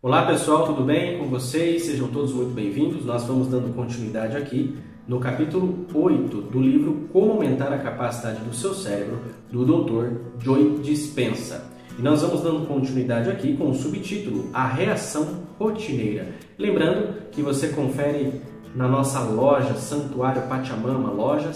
Olá pessoal, tudo bem com vocês? Sejam todos muito bem-vindos. Nós vamos dando continuidade aqui no capítulo 8 do livro Como Aumentar a Capacidade do Seu Cérebro, do Dr. Joe Dispenza. E nós vamos dando continuidade aqui com o subtítulo A Reação Rotineira. Lembrando que você confere na nossa loja Santuário Pachamama, loja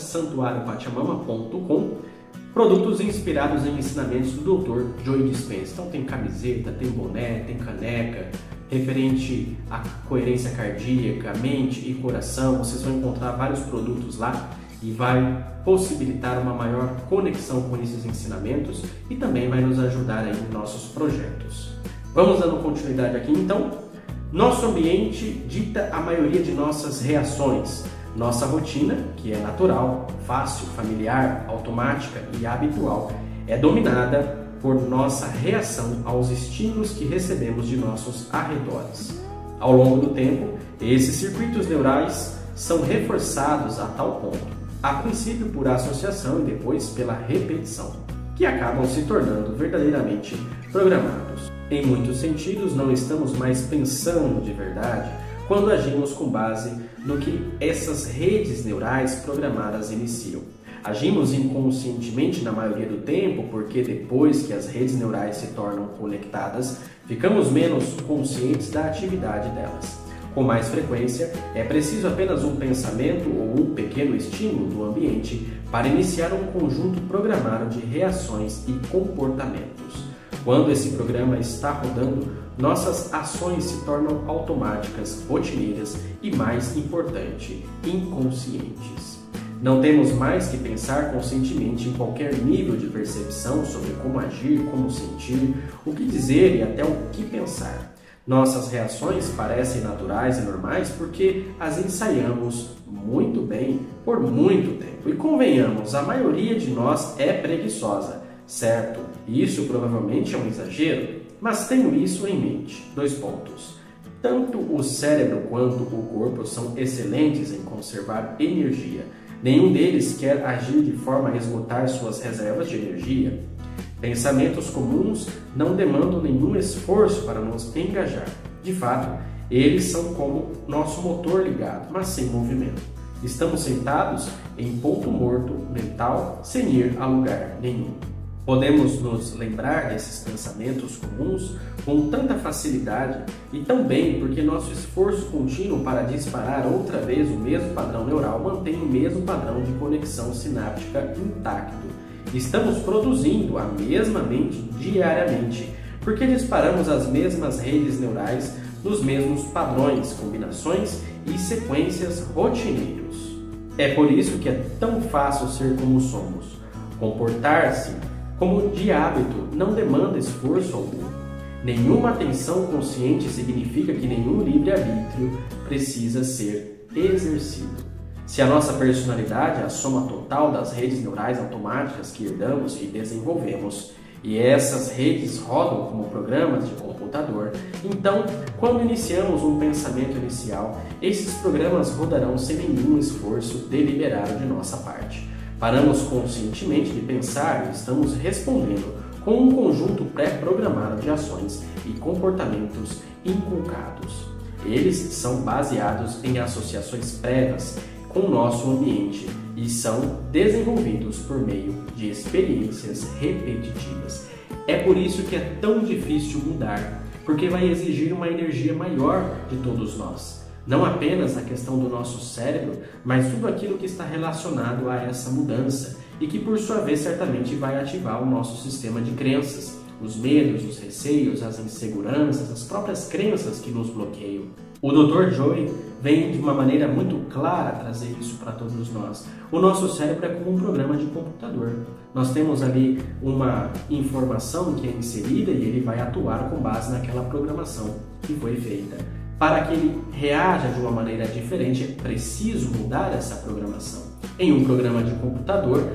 santuariopachamama.com, produtos inspirados em ensinamentos do Dr. Joe Dispenza. Então tem camiseta, tem boné, tem caneca, referente à coerência cardíaca, mente e coração. Vocês vão encontrar vários produtos lá e vai possibilitar uma maior conexão com esses ensinamentos e também vai nos ajudar aí em nossos projetos. Vamos dando continuidade aqui então. Nosso ambiente dita a maioria de nossas reações. Nossa rotina, que é natural, fácil, familiar, automática e habitual, é dominada por nossa reação aos estímulos que recebemos de nossos arredores. Ao longo do tempo, esses circuitos neurais são reforçados a tal ponto, a princípio por associação e depois pela repetição, que acabam se tornando verdadeiramente programados. Em muitos sentidos, não estamos mais pensando de verdade quando agimos com base no que essas redes neurais programadas iniciam. Agimos inconscientemente na maioria do tempo porque depois que as redes neurais se tornam conectadas, ficamos menos conscientes da atividade delas. Com mais frequência, é preciso apenas um pensamento ou um pequeno estímulo do ambiente para iniciar um conjunto programado de reações e comportamentos. Quando esse programa está rodando, nossas ações se tornam automáticas, rotineiras e, mais importante, inconscientes. Não temos mais que pensar conscientemente em qualquer nível de percepção sobre como agir, como sentir, o que dizer e até o que pensar. Nossas reações parecem naturais e normais porque as ensaiamos muito bem por muito tempo. E convenhamos, a maioria de nós é preguiçosa, certo? Isso provavelmente é um exagero, mas tenho isso em mente. 2 pontos. Tanto o cérebro quanto o corpo são excelentes em conservar energia. Nenhum deles quer agir de forma a esgotar suas reservas de energia. Pensamentos comuns não demandam nenhum esforço para nos engajar. De fato, eles são como nosso motor ligado, mas sem movimento. Estamos sentados em ponto morto mental sem ir a lugar nenhum. Podemos nos lembrar desses pensamentos comuns com tanta facilidade e também porque nosso esforço contínuo para disparar outra vez o mesmo padrão neural mantém o mesmo padrão de conexão sináptica intacto. Estamos produzindo a mesma mente diariamente porque disparamos as mesmas redes neurais nos mesmos padrões, combinações e sequências rotineiros. É por isso que é tão fácil ser como somos. Comportar-se como de hábito não demanda esforço algum. Nenhuma atenção consciente significa que nenhum livre-arbítrio precisa ser exercido. Se a nossa personalidade é a soma total das redes neurais automáticas que herdamos e desenvolvemos, e essas redes rodam como programas de computador, então, quando iniciamos um pensamento inicial, esses programas rodarão sem nenhum esforço deliberado de nossa parte. Paramos conscientemente de pensar e estamos respondendo com um conjunto pré-programado de ações e comportamentos inculcados. Eles são baseados em associações prévias com o nosso ambiente e são desenvolvidos por meio de experiências repetitivas. É por isso que é tão difícil mudar, porque vai exigir uma energia maior de todos nós. Não apenas a questão do nosso cérebro, mas tudo aquilo que está relacionado a essa mudança e que, por sua vez, certamente vai ativar o nosso sistema de crenças, os medos, os receios, as inseguranças, as próprias crenças que nos bloqueiam. O Dr. Joe vem de uma maneira muito clara trazer isso para todos nós. O nosso cérebro é como um programa de computador. Nós temos ali uma informação que é inserida e ele vai atuar com base naquela programação que foi feita. Para que ele reaja de uma maneira diferente, é preciso mudar essa programação. Em um programa de computador,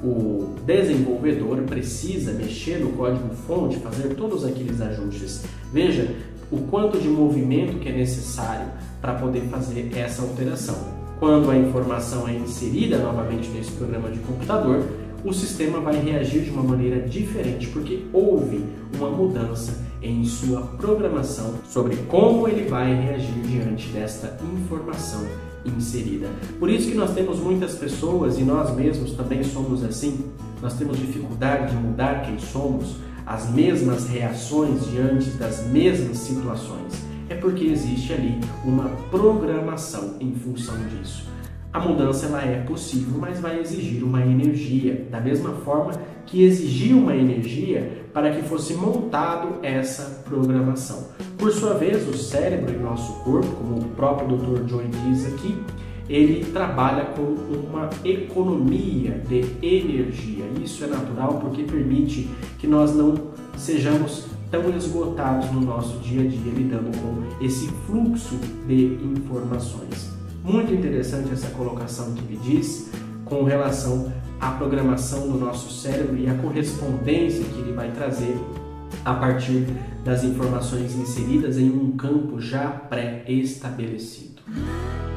o desenvolvedor precisa mexer no código-fonte, fazer todos aqueles ajustes. Veja o quanto de movimento que é necessário para poder fazer essa alteração. Quando a informação é inserida novamente nesse programa de computador, o sistema vai reagir de uma maneira diferente, porque houve uma mudança em sua programação sobre como ele vai reagir diante desta informação inserida. Por isso que nós temos muitas pessoas, e nós mesmos também somos assim, nós temos dificuldade de mudar quem somos, as mesmas reações diante das mesmas situações. É porque existe ali uma programação em função disso. A mudança ela é possível, mas vai exigir uma energia, da mesma forma que exigiu uma energia para que fosse montado essa programação. Por sua vez, o cérebro e nosso corpo, como o próprio Dr. Joy diz aqui, ele trabalha com uma economia de energia. Isso é natural porque permite que nós não sejamos tão esgotados no nosso dia a dia lidando com esse fluxo de informações. Muito interessante essa colocação que ele diz com relação à programação do nosso cérebro e a correspondência que ele vai trazer a partir das informações inseridas em um campo já pré-estabelecido.